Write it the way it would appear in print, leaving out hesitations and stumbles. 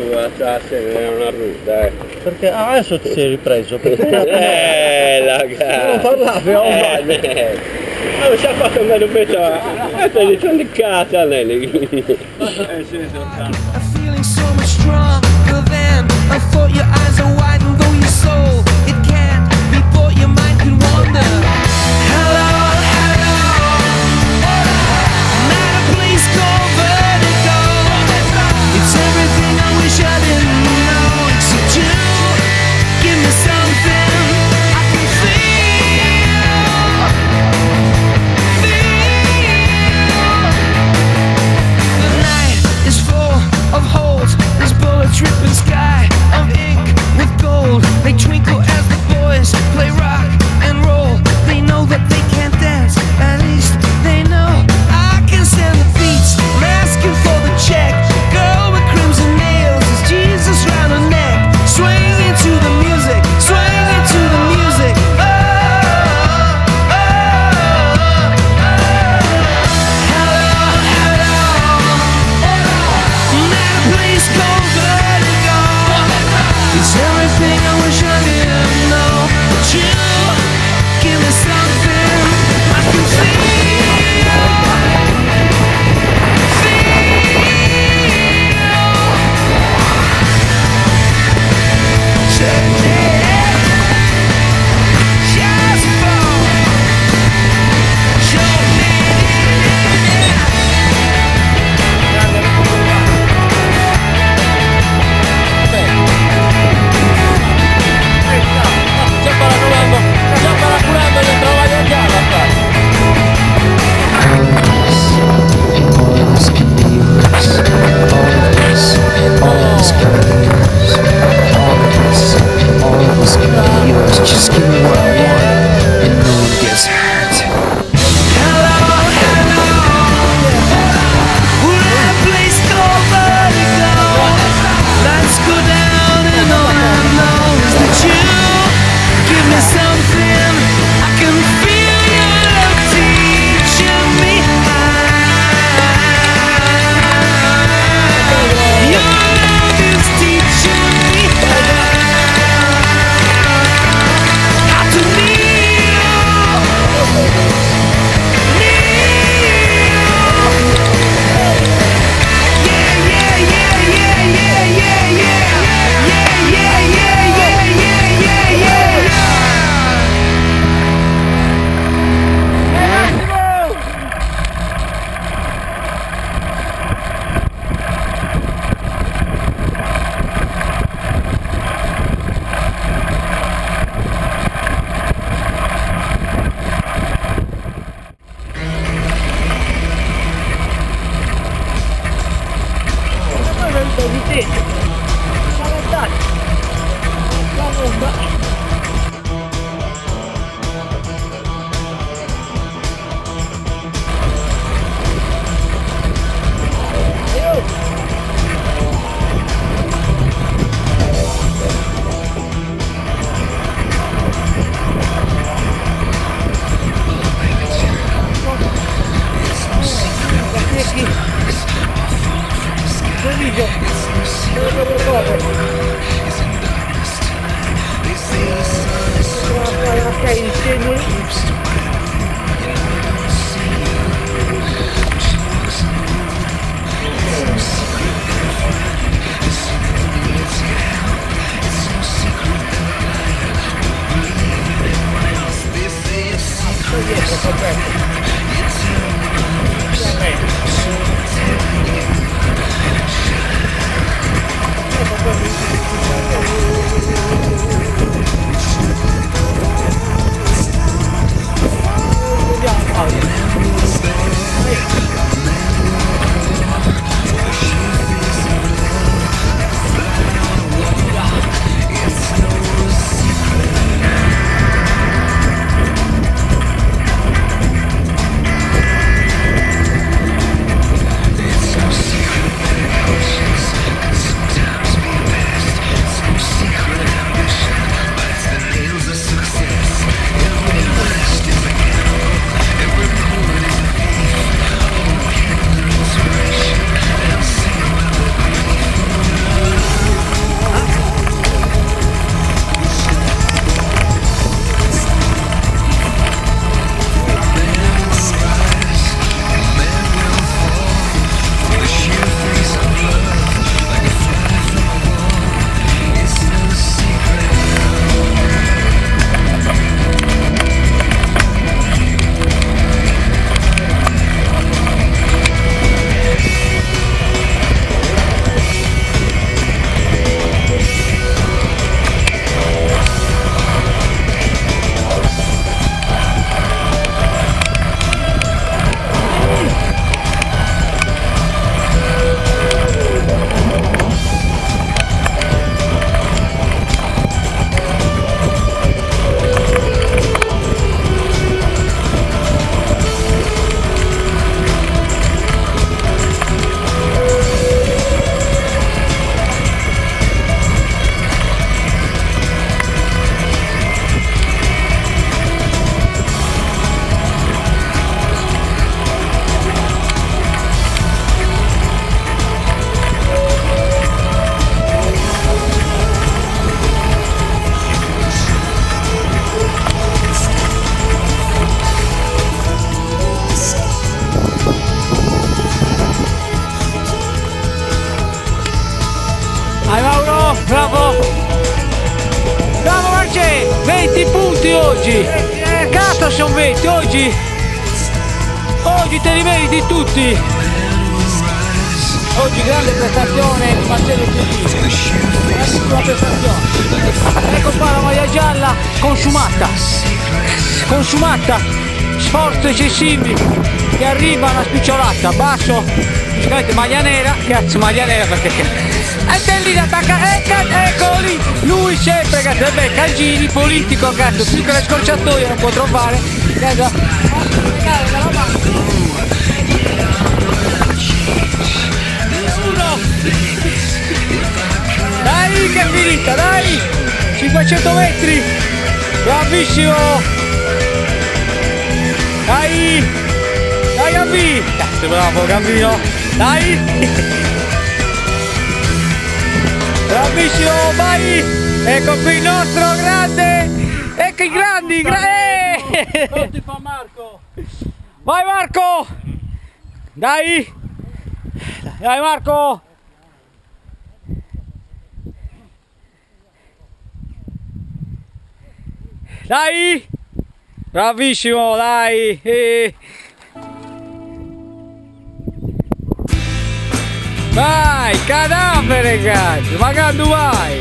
È una ruta, Perché adesso ti sei ripreso, perché la gara. non parlavi, Ma ci ha fatto un bello pezzo, stai dicendo di cazzo lei. Feeling so much stronger than I thought. Your eyes are wide and though your soul it can't be bought, your mind can wander. Hello, hello, not a place called Vertigo. It's everything I wish I didn't know, except you give me something I can feel. The night is full of holes. This bullet dripping sky of ink with gold. They twinkle as the boys play rock and roll. They know that they can't dance, at least they know I can stand the beats. I'm asking for the check. Girl with crimson nails, is Jesus round her neck? Swing into the music, swing into the music. Oh, oh, oh, oh. Hello, hello. Not a place called Vertigo. It's everything I wish I didn't know, but you give me something I can feel. Just give me what I want, and no one gets hurt. Hello, hello. We're at a place called Vertigo. Let's go down, and all I know is that you give me something I can feel. Your love teaching me how. Your love is teaching me how. Vai Mauro, bravo! Bravo Marce! 20 punti oggi! Cazzo sono 20 oggi! Oggi te li meriti tutti! Oggi grande prestazione di Marcello Pietini, grandissima prestazione. Ecco qua la maglia gialla consumata, sforzi eccessivi che arriva una spicciolata, basso, praticamente maglia nera, cazzo maglia nera perché è lì da attaccare, ecco lì, lui sempre cazzo, becca giri politico cazzo, più che le scorciatoie non può trovare, dai che è finita, dai! 500 metri! Bravissimo! Dai! Dai Gabbi! Cazzo bravo Gambino! Dai! Bravissimo, vai! Ecco qui il nostro grande! Ecco i grandi! Pronti fa Marco! Vai Marco! Dai! Dai Marco! Dai! Bravissimo, dai! Vai, cadavere cazzo! Ma quando vai?